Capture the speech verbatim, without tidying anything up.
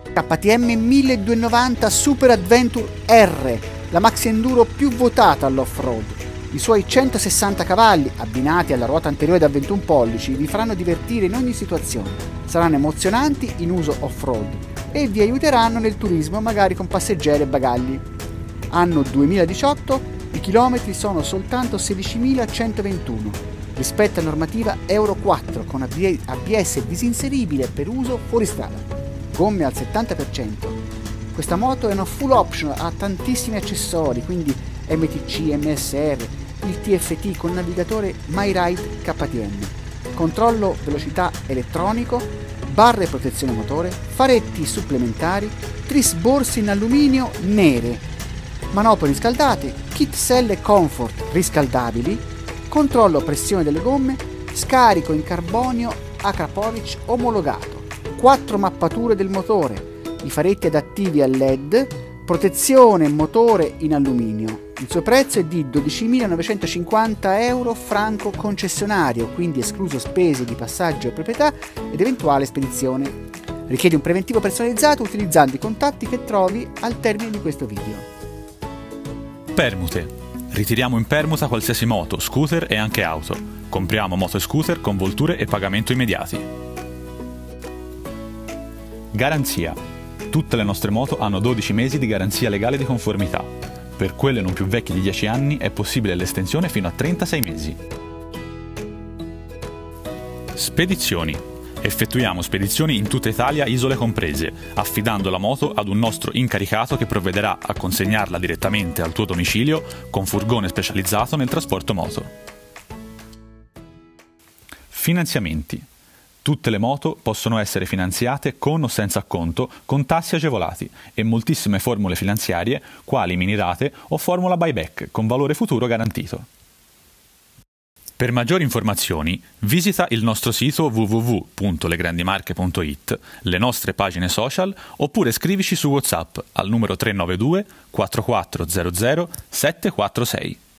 K T M milleduecentonovanta Super Adventure R, la maxi enduro più votata all'off-road. I suoi centosessanta cavalli, abbinati alla ruota anteriore da ventuno pollici, vi faranno divertire in ogni situazione. Saranno emozionanti in uso off-road e vi aiuteranno nel turismo, magari con passeggeri e bagagli. Anno duemiladiciotto, i chilometri sono soltanto sedicimilacentoventuno, rispetto alla normativa Euro quattro con A B S disinseribile per uso fuoristrada. Gomme al settanta per cento. Questa moto è una full option, ha tantissimi accessori, quindi M T C, M S R, il T F T con navigatore MyRide K T M, controllo velocità elettronico, barre protezione motore, faretti supplementari, trisborse in alluminio nere, manopole riscaldate, kit selle comfort riscaldabili, controllo pressione delle gomme, scarico in carbonio Akrapovic omologato, quattro mappature del motore, i faretti adattivi a L E D, protezione motore in alluminio. Il suo prezzo è di dodicimilanovecentocinquanta euro franco concessionario, quindi escluso spese di passaggio e proprietà ed eventuale spedizione. Richiede un preventivo personalizzato utilizzando i contatti che trovi al termine di questo video. Permute. Ritiriamo in permuta qualsiasi moto, scooter e anche auto. Compriamo moto e scooter con volture e pagamento immediati. Garanzia. Tutte le nostre moto hanno dodici mesi di garanzia legale di conformità. Per quelle non più vecchie di dieci anni è possibile l'estensione fino a trentasei mesi. Spedizioni. Effettuiamo spedizioni in tutta Italia, isole comprese, affidando la moto ad un nostro incaricato che provvederà a consegnarla direttamente al tuo domicilio con furgone specializzato nel trasporto moto. Finanziamenti. Tutte le moto possono essere finanziate con o senza acconto, con tassi agevolati e moltissime formule finanziarie, quali minirate o formula buyback, con valore futuro garantito. Per maggiori informazioni, visita il nostro sito w w w punto legrandimarche punto i t, le nostre pagine social oppure scrivici su WhatsApp al numero tre nove due quattro quattro zero zero sette quattro sei.